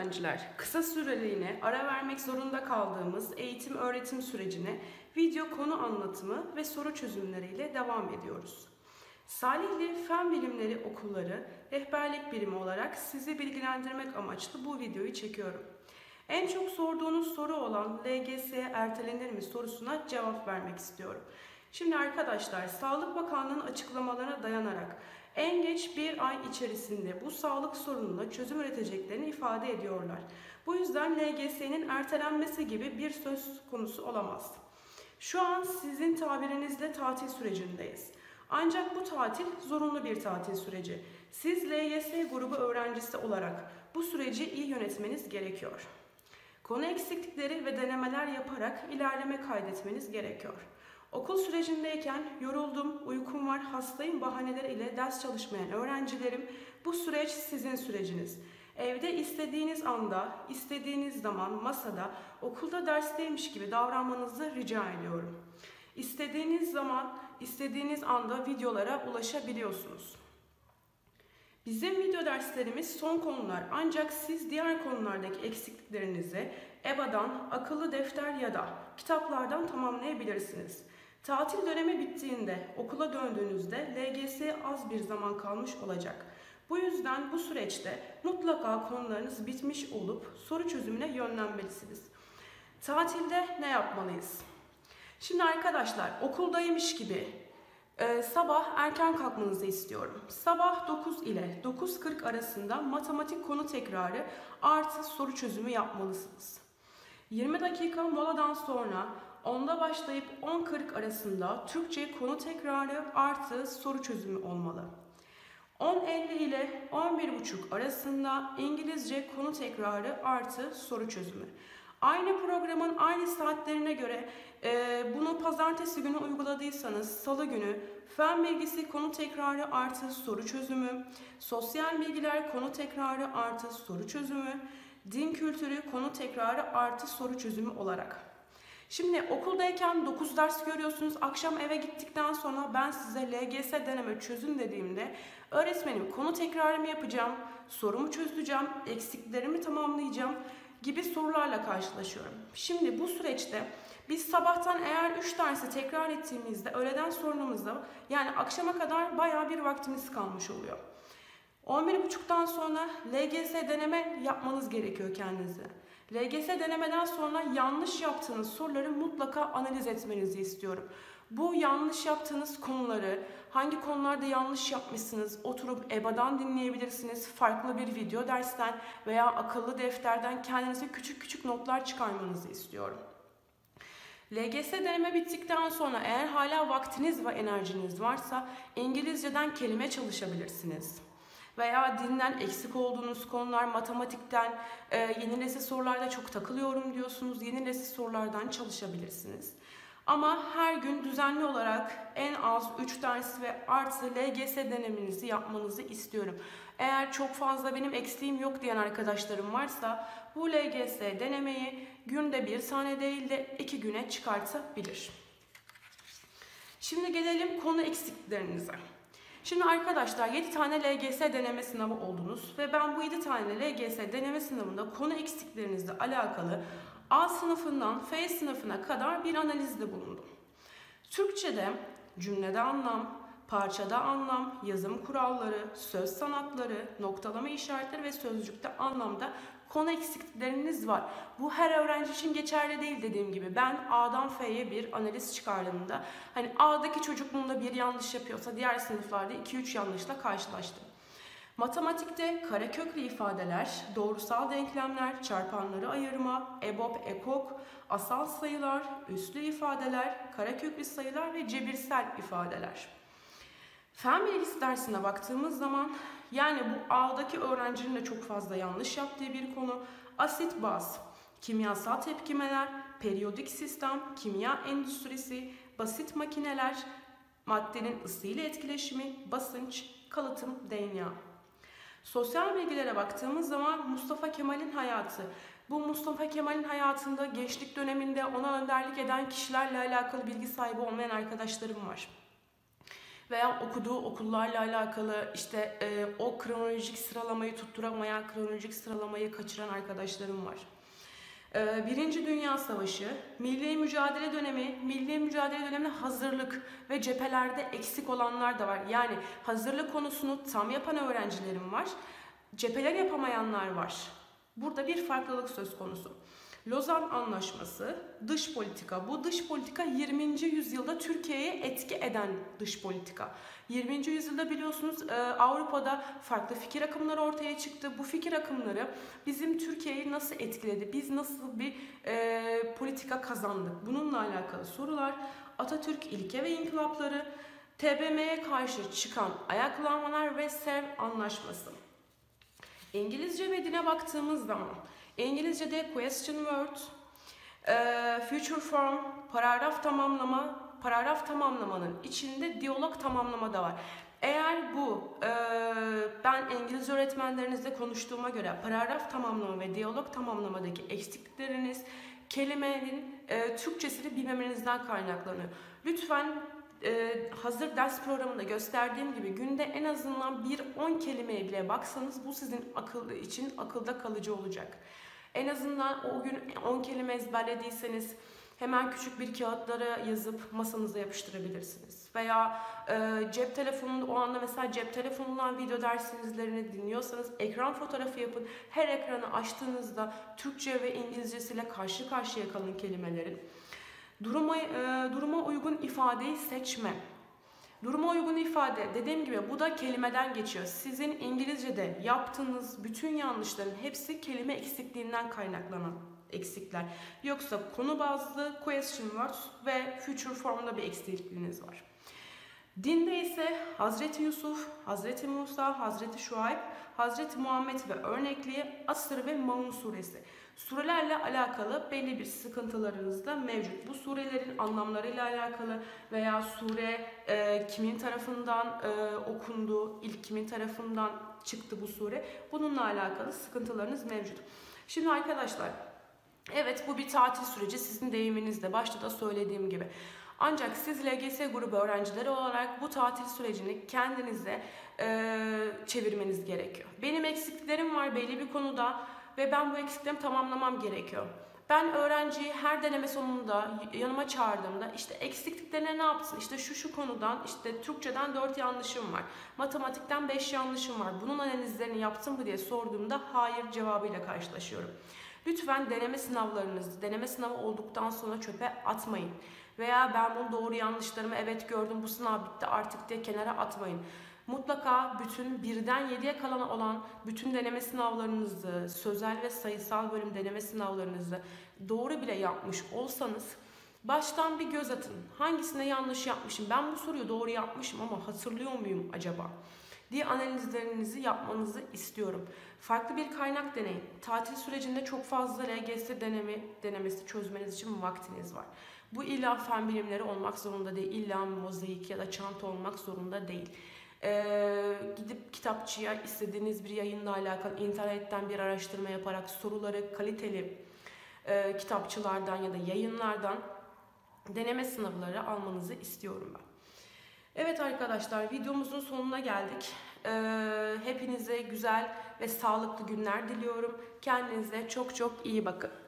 öğrenciler, kısa süreliğine ara vermek zorunda kaldığımız eğitim öğretim sürecine video konu anlatımı ve soru çözümleriyle devam ediyoruz. Salihli Fen Bilimleri Okulları Rehberlik Birimi olarak sizi bilgilendirmek amaçlı bu videoyu çekiyorum. En çok sorduğunuz soru olan LGS'ye ertelenir mi sorusuna cevap vermek istiyorum. Şimdi arkadaşlar, Sağlık Bakanlığı'nın açıklamalarına dayanarak en geç bir ay içerisinde bu sağlık sorununa çözüm üreteceklerini ifade ediyorlar. Bu yüzden LGS'nin ertelenmesi gibi bir söz konusu olamaz. Şu an sizin tabirinizle tatil sürecindeyiz. Ancak bu tatil zorunlu bir tatil süreci. Siz LGS grubu öğrencisi olarak bu süreci iyi yönetmeniz gerekiyor. Konu eksiklikleri ve denemeler yaparak ilerleme kaydetmeniz gerekiyor. Okul sürecindeyken yoruldum, uykum var, hastayım bahaneleriyle ders çalışmayan öğrencilerim, bu süreç sizin süreciniz. Evde istediğiniz anda, istediğiniz zaman masada, okulda dersteymiş gibi davranmanızı rica ediyorum. İstediğiniz zaman, istediğiniz anda videolara ulaşabiliyorsunuz. Bizim video derslerimiz son konular, ancak siz diğer konulardaki eksikliklerinizi EBA'dan, akıllı defter ya da kitaplardan tamamlayabilirsiniz. Tatil dönemi bittiğinde, okula döndüğünüzde LGS'ye az bir zaman kalmış olacak. Bu yüzden bu süreçte mutlaka konularınız bitmiş olup soru çözümüne yönlenmelisiniz. Tatilde ne yapmalıyız? Şimdi arkadaşlar, okuldaymış gibi sabah erken kalkmanızı istiyorum. Sabah 9 ile 9:40 arasında matematik konu tekrarı artı soru çözümü yapmalısınız. 20 dakika moladan sonra 10'da başlayıp 10:40 arasında Türkçe konu tekrarı artı soru çözümü olmalı. 10:50 ile 11:30 arasında İngilizce konu tekrarı artı soru çözümü. Aynı programın aynı saatlerine göre bunu pazartesi günü uyguladıysanız salı günü fen bilgisi konu tekrarı artı soru çözümü, sosyal bilgiler konu tekrarı artı soru çözümü, din kültürü konu tekrarı artı soru çözümü olarak. Şimdi okuldayken 9 ders görüyorsunuz. Akşam eve gittikten sonra ben size LGS deneme çözün dediğimde öğretmenim konu tekrarımı yapacağım, sorumu çözeceğim, eksiklerimi tamamlayacağım gibi sorularla karşılaşıyorum. Şimdi bu süreçte biz sabahtan eğer 3 dersi tekrar ettiğimizde öğleden sonramızda yani akşama kadar bayağı bir vaktimiz kalmış oluyor. 11:30'dan sonra LGS deneme yapmanız gerekiyor kendinize. LGS denemeden sonra yanlış yaptığınız soruları mutlaka analiz etmenizi istiyorum. Bu yanlış yaptığınız konuları, hangi konularda yanlış yapmışsınız, oturup EBA'dan dinleyebilirsiniz, farklı bir video dersten veya akıllı defterden kendinize küçük küçük notlar çıkarmanızı istiyorum. LGS deneme bittikten sonra eğer hala vaktiniz ve enerjiniz varsa İngilizceden kelime çalışabilirsiniz. Veya dinden eksik olduğunuz konular, matematikten, yeni nesil sorularda çok takılıyorum diyorsunuz, yeni nesil sorulardan çalışabilirsiniz. Ama her gün düzenli olarak en az 3 ders ve artı LGS denemenizi yapmanızı istiyorum. Eğer çok fazla benim eksiğim yok diyen arkadaşlarım varsa bu LGS denemeyi günde 1 tane değil de 2 güne çıkartabilir. Şimdi gelelim konu eksikliklerinize. Şimdi arkadaşlar 7 tane LGS deneme sınavı oldunuz ve ben bu 7 tane LGS deneme sınavında konu eksiklerinizle alakalı A sınıfından F sınıfına kadar bir analizde bulundum. Türkçe'de cümlede anlam, parçada anlam, yazım kuralları, söz sanatları, noktalama işaretleri ve sözcükte anlamda konu eksiklikleriniz var. Bu her öğrenci için geçerli değil dediğim gibi. Ben A'dan F'ye bir analiz çıkardığımda hani A'daki çocuk bunda bir yanlış yapıyorsa diğer sınıflarda 2-3 yanlışla karşılaştım. Matematikte kareköklü ifadeler, doğrusal denklemler, çarpanları ayırma, EBOB, EKOK, asal sayılar, üslü ifadeler, kareköklü sayılar ve cebirsel ifadeler. Fen bilgisi dersine baktığımız zaman yani bu A'daki öğrencinin de çok fazla yanlış yaptığı bir konu. Asit baz, kimyasal tepkimeler, periyodik sistem, kimya endüstrisi, basit makineler, maddenin ısıyla etkileşimi, basınç, kalıtım, DNA. Sosyal bilgilere baktığımız zaman Mustafa Kemal'in hayatı. Bu Mustafa Kemal'in hayatında gençlik döneminde ona önderlik eden kişilerle alakalı bilgi sahibi olmayan arkadaşlarım var. veya okuduğu okullarla alakalı işte o kronolojik sıralamayı tutturamayan, kronolojik sıralamayı kaçıran arkadaşlarım var. Birinci Dünya Savaşı, milli mücadele dönemi, milli mücadele dönemine hazırlık ve cephelerde eksik olanlar da var. Yani hazırlık konusunu tam yapan öğrencilerim var, cepheler yapamayanlar var. Burada bir farklılık söz konusu. Lozan Anlaşması, dış politika. Bu dış politika 20. yüzyılda Türkiye'ye etki eden dış politika. 20. yüzyılda biliyorsunuz Avrupa'da farklı fikir akımları ortaya çıktı. Bu fikir akımları bizim Türkiye'yi nasıl etkiledi? Biz nasıl bir politika kazandık? Bununla alakalı sorular. Atatürk ilke ve inkılapları, TBMM'ye karşı çıkan ayaklanmalar ve Sevr Anlaşması. İngilizce ve dile baktığımız zaman İngilizce'de question word, future form, paragraf tamamlamanın içinde diyalog tamamlama da var. Eğer bu ben İngilizce öğretmenlerinizle konuştuğuma göre paragraf tamamlama ve diyalog tamamlamadaki eksiklikleriniz kelimenin Türkçesini bilmemenizden kaynaklanıyor. Lütfen hazır ders programında gösterdiğim gibi günde en azından 1-10 kelimeye bile baksanız bu sizin için akılda kalıcı olacak. En azından o gün 10 kelime ezberlediyseniz hemen küçük bir kağıtlara yazıp masanıza yapıştırabilirsiniz. Veya cep telefonunda o anda mesela cep telefonundan video derslerini dinliyorsanız ekran fotoğrafı yapın. Her ekranı açtığınızda Türkçe ve İngilizcesiyle karşı karşıya kalın kelimelerin. Duruma uygun ifadeyi seçme. Duruma uygun ifade dediğim gibi bu da kelimeden geçiyor. Sizin İngilizce'de yaptığınız bütün yanlışların hepsi kelime eksikliğinden kaynaklanan eksikler. Yoksa konu bazlı question words ve future formda bir eksikliğiniz var. Dinde ise Hazreti Yusuf, Hazreti Musa, Hazreti Şuayb, Hazreti Muhammed ve örnekliği Asr ve Maun suresi. Surelerle alakalı belli bir sıkıntılarınız da mevcut. Bu surelerin anlamlarıyla alakalı veya sure kimin tarafından okundu, ilk kimin tarafından çıktı bu sure, bununla alakalı sıkıntılarınız mevcut. Şimdi arkadaşlar, evet bu bir tatil süreci, sizin deyiminizde başta da söylediğim gibi. Ancak siz LGS grubu öğrencileri olarak bu tatil sürecini kendinize çevirmeniz gerekiyor. Benim eksikliklerim var belli bir konuda ve ben bu eksiklerimi tamamlamam gerekiyor. Ben öğrenciyi her deneme sonunda yanıma çağırdığımda işte eksikliklerine ne yapsın? İşte şu konudan, işte Türkçeden 4 yanlışım var. Matematikten 5 yanlışım var. Bunun analizlerini yaptın mı diye sorduğumda hayır cevabıyla karşılaşıyorum. Lütfen deneme sınavlarınızı, deneme sınavı olduktan sonra çöpe atmayın. Veya ben bunu doğru yanlışlarımı evet gördüm bu sınav bitti artık diye kenara atmayın. Mutlaka bütün 1'den 7'ye kalan olan bütün deneme sınavlarınızı, sözel ve sayısal bölüm deneme sınavlarınızı doğru bile yapmış olsanız baştan bir göz atın. Hangisine yanlış yapmışım? Ben bu soruyu doğru yapmışım ama hatırlıyor muyum acaba? Diye analizlerinizi yapmanızı istiyorum. Farklı bir kaynak deneyin. Tatil sürecinde çok fazla LGS denemesi çözmeniz için vaktiniz var. Bu illa fen bilimleri olmak zorunda değil. İlla mozaik ya da çanta olmak zorunda değil. Gidip kitapçıya istediğiniz bir yayınla alakalı internetten bir araştırma yaparak soruları kaliteli kitapçılardan ya da yayınlardan deneme sınavları almanızı istiyorum ben. Evet arkadaşlar, videomuzun sonuna geldik. Hepinize güzel ve sağlıklı günler diliyorum. Kendinize çok çok iyi bakın.